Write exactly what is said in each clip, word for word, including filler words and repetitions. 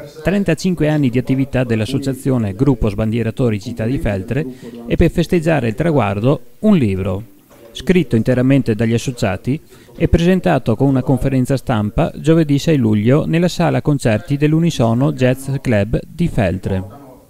trentacinque anni di attività dell'associazione Gruppo Sbandieratori Città di Feltre e per festeggiare il traguardo un libro, scritto interamente dagli associati e presentato con una conferenza stampa giovedì sei luglio nella sala concerti dell'Unisono Jazz Club di Feltre.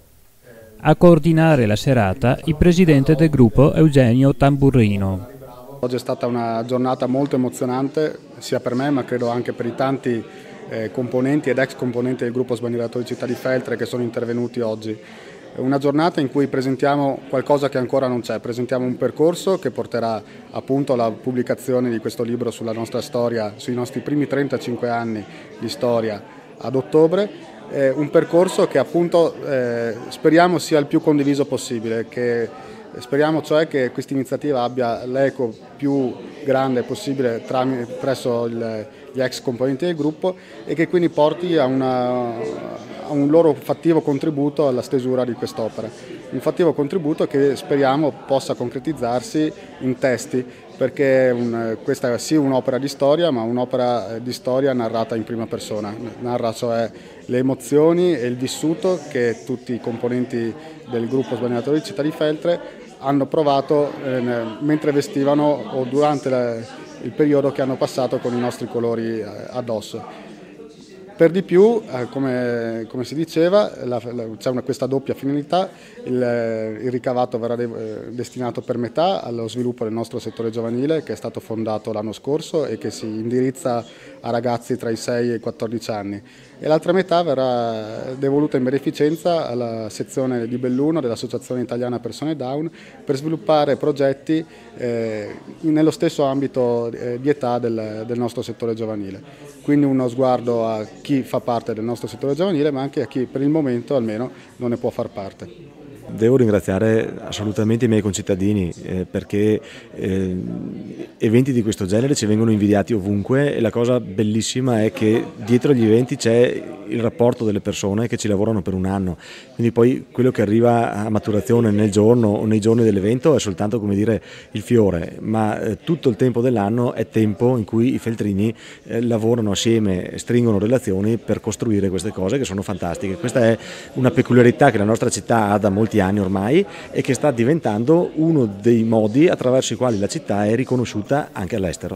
A coordinare la serata il presidente del gruppo Eugenio Tamburrino. Oggi è stata una giornata molto emozionante sia per me ma credo anche per i tanti eh, componenti ed ex componenti del gruppo Sbandieratori Città di Feltre che sono intervenuti oggi. È una giornata in cui presentiamo qualcosa che ancora non c'è, presentiamo un percorso che porterà appunto alla pubblicazione di questo libro sulla nostra storia, sui nostri primi trentacinque anni di storia ad ottobre, eh, un percorso che appunto eh, speriamo sia il più condiviso possibile, che speriamo cioè che questa iniziativa abbia l'eco più grande possibile tra, presso il, gli ex componenti del gruppo e che quindi porti a, una, a un loro fattivo contributo alla stesura di quest'opera. Un fattivo contributo che speriamo possa concretizzarsi in testi, perché un, questa è sì un'opera di storia, ma un'opera di storia narrata in prima persona, narra cioè le emozioni e il vissuto che tutti i componenti del gruppo Sbandieratori di Città di Feltre hanno provato eh, mentre vestivano o durante la, il periodo che hanno passato con i nostri colori eh, addosso. Per di più, eh, come, come si diceva, c'è questa doppia finalità, il, il ricavato verrà de, eh, destinato per metà allo sviluppo del nostro settore giovanile che è stato fondato l'anno scorso e che si indirizza a ragazzi tra i sei e i quattordici anni e l'altra metà verrà devoluta in beneficenza alla sezione di Belluno dell'Associazione Italiana Persone Down per sviluppare progetti eh, nello stesso ambito eh, di età del, del nostro settore giovanile. Quindi uno sguardo a chi fa parte del nostro settore giovanile ma anche a chi per il momento almeno non ne può far parte. Devo ringraziare assolutamente i miei concittadini eh, perché eh, eventi di questo genere ci vengono invidiati ovunque e la cosa bellissima è che dietro agli eventi c'è il rapporto delle persone che ci lavorano per un anno, quindi poi quello che arriva a maturazione nel giorno o nei giorni dell'evento è soltanto come dire il fiore, ma eh, tutto il tempo dell'anno è tempo in cui i feltrini eh, lavorano assieme, stringono relazioni per costruire queste cose che sono fantastiche. Questa è una peculiarità che la nostra città ha da molti anni ormai e che sta diventando uno dei modi attraverso i quali la città è riconosciuta anche all'estero.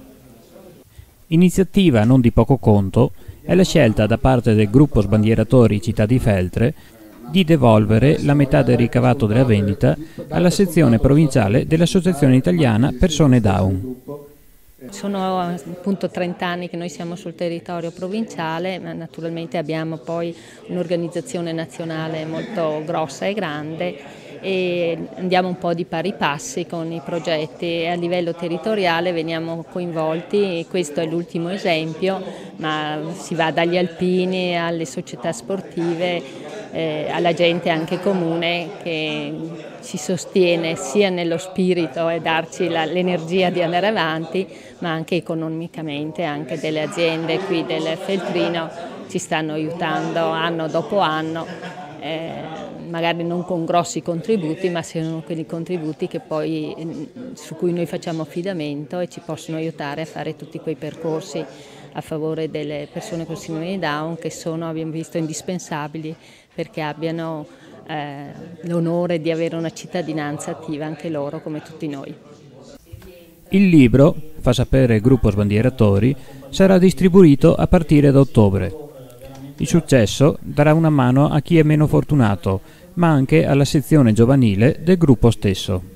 Iniziativa non di poco conto è la scelta da parte del gruppo Sbandieratori Città di Feltre di devolvere la metà del ricavato della vendita alla sezione provinciale dell'Associazione Italiana Persone Down. Sono appunto trenta anni che noi siamo sul territorio provinciale, ma naturalmente abbiamo poi un'organizzazione nazionale molto grossa e grande e andiamo un po' di pari passi con i progetti e a livello territoriale veniamo coinvolti, e questo è l'ultimo esempio, ma si va dagli alpini alle società sportive, eh, alla gente anche comune che ci sostiene sia nello spirito e darci l'energia di andare avanti, ma anche economicamente, anche delle aziende qui del Feltrino ci stanno aiutando anno dopo anno, eh, magari non con grossi contributi, ma sono quelli contributi che poi, su cui noi facciamo affidamento e ci possono aiutare a fare tutti quei percorsi a favore delle persone con sindrome di Down che sono, abbiamo visto, indispensabili perché abbiano eh, l'onore di avere una cittadinanza attiva anche loro come tutti noi. Il libro, fa sapere il gruppo Sbandieratori, sarà distribuito a partire da ottobre. Il successo darà una mano a chi è meno fortunato, ma anche alla sezione giovanile del gruppo stesso.